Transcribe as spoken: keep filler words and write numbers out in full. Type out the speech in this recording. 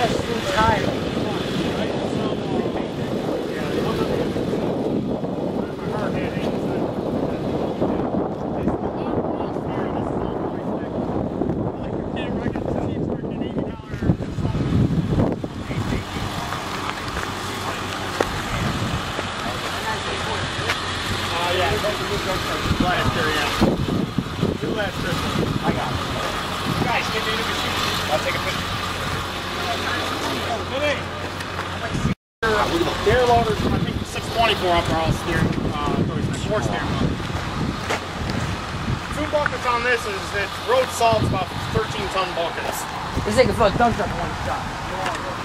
a smooth tire. Last year, yeah. Do last Christmas. I got it. Guys, get me in the machine. I'll take a picture. Gear loaders, I think six twenty-four up there, all steering, uh, four steering wheel. Two buckets on this is that road salt's about thirteen ton buckets. This thing can fill a dump truck in one shot.